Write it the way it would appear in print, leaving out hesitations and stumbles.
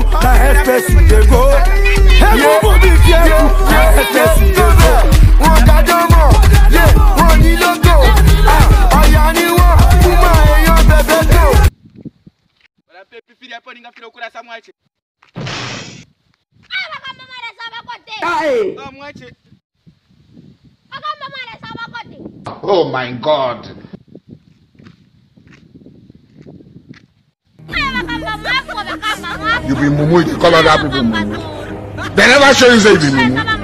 na respect you dey go. Everybody be careful, na respect you dey go. Wọ́n kájọ́ mọ̀, wọ́n ní lóko. Ọ̀yà ni wọ́n, kúmọ̀ èèyàn bẹ̀bẹ̀ tó. Wala pepi fili hapo ningafika ukula sa mwache. Kama mara saba kote. Oh mwache. Kama mara saba kote. Oh my God. Kama mako. You be mumu, you call other people mumu. They never show you say you be mumu.